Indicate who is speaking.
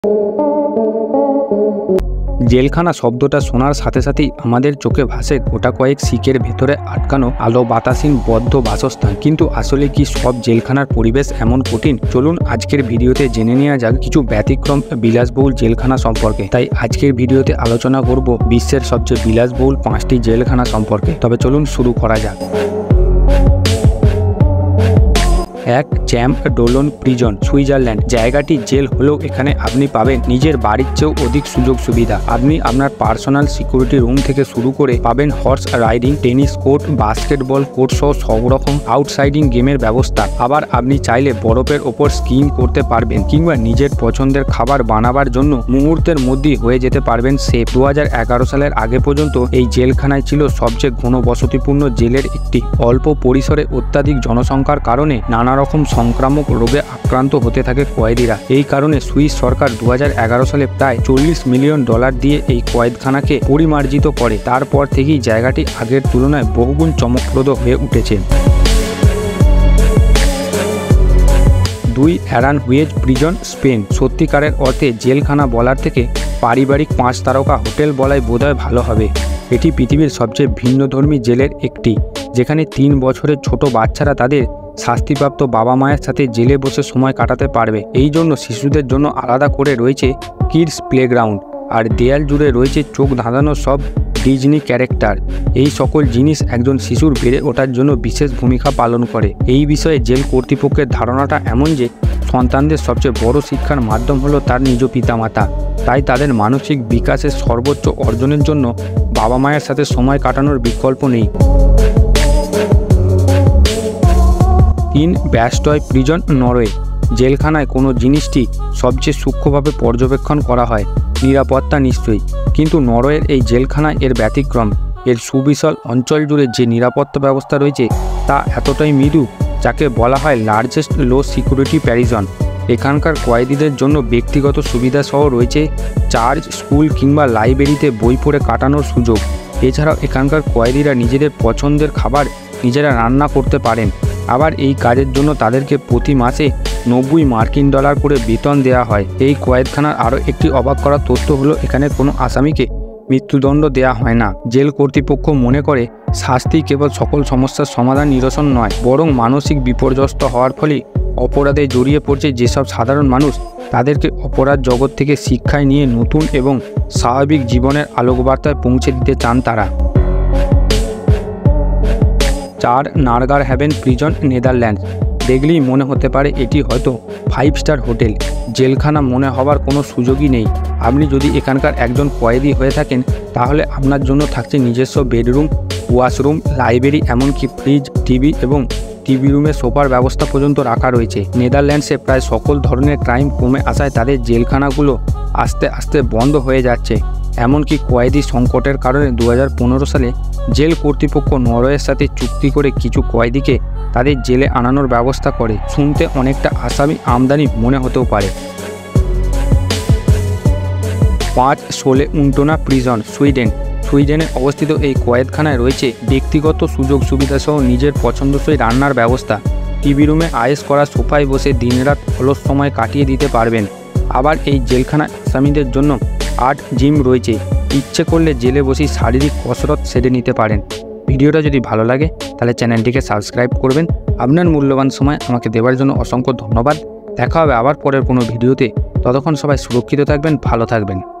Speaker 1: জেলখানা শব্দটা শোনার সাথে সাথেই আমাদের চোখে ভাসে গোটা কয়েক শিকের ভেতরে আটকানো আলো বাতাসহীন বদ্ধ বাসস্থান। কিন্তু আসলে কি সব জেলখানার পরিবেশ এমন কঠিন? চলুন আজকের ভিডিওতে জেনে নেওয়া যাক কিছু ব্যতিক্রম বিলাসবহুল জেলখানা সম্পর্কে। তাই আজকের ভিডিওতে আলোচনা করব বিশ্বের সবচেয়ে বিলাসবহুল 5টি জেলখানা সম্পর্কে। তবে চলুন শুরু করা যাক। 1. Champ Dollon prison, Switzerland. জায়গাটি জেল হলেও এখানে আপনি পাবেন নিজের বাড়ির চেয়েও অধিক সুযোগ সুবিধা। আপনি আপনার পার্সোনাল সিকিউরিটি রুম থেকে শুরু করে পাবেন horse riding, tennis court, basketball court সহ সব রকম আউটসাইডিং গেমের ব্যবস্থা। আবার আপনি চাইলে বরফের ওপর স্কিইং করতে পারবেন কিংবা নিজের পছন্দের খাবার বানাবার জন্য মুহূর্তের মধ্যেই হয়ে যেতে পারবেন সেফ। 2011 সালের আগে পর্যন্ত এই জেলখানায় ছিল সবচেয়ে ঘনবসতিপূর্ণ জেলের একটি। অল্প পরিসরে অত্যাধিক জনসংখ্যার কারণে নানা রকম সংক্রামক রোগে আক্রান্ত হতে থাকে কয়েদিরা। এই কারণে সুইস সরকার 2011 সালে প্রায় $40 মিলিয়ন দিয়ে এই কয়েদখানাকে পরিমার্জিত করে। তারপর থেকেই জায়গাটি আগের তুলনায় বহুগুণ চমকপ্রদ হয়ে উঠেছে। 2. Aranjuez prison, Spain. সত্যিকারের অর্থে জেলখানা বলার থেকে পারিবারিক 5 তারকা হোটেল বলাই বোধহয় ভালো হবে। এটি পৃথিবীর সবচেয়ে ভিন্নধর্মী জেলের একটি, যেখানে 3 বছরের ছোট বাচ্চারা তাদের শাস্তিপ্রাপ্ত বাবা মায়ের সাথে জেলে বসে সময় কাটাতে পারবে। এই জন্য শিশুদের জন্য আলাদা করে রয়েছে কিডস প্লেগ্রাউন্ড, আর দেয়াল জুড়ে রয়েছে চোখ ধাঁধানো সব ডিজনি ক্যারেক্টার। এই সকল জিনিস একজন শিশুর বেড়ে ওঠার জন্য বিশেষ ভূমিকা পালন করে। এই বিষয়ে জেল কর্তৃপক্ষের ধারণাটা এমন যে সন্তানদের সবচেয়ে বড় শিক্ষার মাধ্যম হলো তার নিজ পিতামাতা। তাই তাদের মানসিক বিকাশের সর্বোচ্চ অর্জনের জন্য বাবা মায়ের সাথে সময় কাটানোর বিকল্প নেই। 3. Bastoy prison, Norway. জেলখানায় কোনো জিনিসটি সবচেয়ে সূক্ষ্মভাবে পর্যবেক্ষণ করা হয়, নিরাপত্তা নিশ্চয়ই, কিন্তু নরওয়ের এই জেলখানায় এর ব্যতিক্রম। এর সুবিশাল অঞ্চল জুড়ে যে নিরাপত্তা ব্যবস্থা রয়েছে তা এতটাই মৃদু যাকে বলা হয় লার্জেস্ট লো সিকিউরিটি প্যারিজন। এখানকার কয়েদিদের জন্য ব্যক্তিগত সুবিধা সহ রয়েছে চার্চ, স্কুল কিংবা লাইব্রেরিতে বই পড়ে কাটানোর সুযোগ। এছাড়াও এখানকার কয়েদিরা নিজেদের পছন্দের খাবার নিজেরা রান্না করতে পারেন। আবার এই কাজের জন্য তাদেরকে প্রতি মাসে $90 করে বেতন দেওয়া হয়। এই কয়েদখানার আরও একটি অবাক করা তথ্য হলো এখানে কোনো আসামিকে মৃত্যুদণ্ড দেওয়া হয় না। জেল কর্তৃপক্ষ মনে করে শাস্তি কেবল সকল সমস্যার সমাধান নিরসন নয়, বরং মানসিক বিপর্যস্ত হওয়ার ফলে অপরাধে জড়িয়ে পড়ছে যেসব সাধারণ মানুষ, তাদেরকে অপরাধ জগৎ থেকে শিক্ষায় নিয়ে নতুন এবং স্বাভাবিক জীবনের আলোকবার্তায় পৌঁছে দিতে চান তারা। 4. Norgerhaven prison, Netherlands. দেখলেই মনে হতে পারে এটি হয়তো 5 স্টার হোটেল। জেলখানা মনে হওয়ার কোনো সুযোগই নেই। আপনি যদি এখানকার একজন কয়েদি হয়ে থাকেন তাহলে আপনার জন্য থাকছে নিজস্ব বেডরুম, ওয়াশরুম, লাইব্রেরি, এমনকি ফ্রিজ, টিভি এবং টিভি রুমে সোফার ব্যবস্থা পর্যন্ত রাখা রয়েছে। নেদারল্যান্ডসে প্রায় সকল ধরনের ক্রাইম কমে আসায় তাদের জেলখানাগুলো আস্তে আস্তে বন্ধ হয়ে যাচ্ছে। এমনকি কয়েদি সংকটের কারণে 2015 সালে জেল কর্তৃপক্ষ নরওয়ের সাথে চুক্তি করে কিছু কয়েদিকে তাদের জেলে আনানোর ব্যবস্থা করে। শুনতে অনেকটা আসামি আমদানি মনে হতেও পারে। 5. সোলে উন্টোনা প্রিজন, সুইডেন। সুইডেনে অবস্থিত এই কয়েদখানায় রয়েছে ব্যক্তিগত সুযোগ সুবিধা সহ নিজের পছন্দসই রান্নার ব্যবস্থা। টিভি রুমে আয়েশ করা সোফায় বসে দিনরাত অলস সময় কাটিয়ে দিতে পারবেন। আবার এই জেলখানায় আসামিদের জন্য আর্ট জিম রয়েছে। ইচ্ছে করলে জেলে বসেই শারীরিক কসরত সেরে নিতে পারেন। ভিডিওটা যদি ভালো লাগে তাহলে চ্যানেলটিকে সাবস্ক্রাইব করবেন। আপনার মূল্যবান সময় আমাকে দেওয়ার জন্য অসংখ্য ধন্যবাদ। দেখা হবে আবার পরের কোনো ভিডিওতে। ততক্ষণ সবাই সুরক্ষিত থাকবেন, ভালো থাকবেন।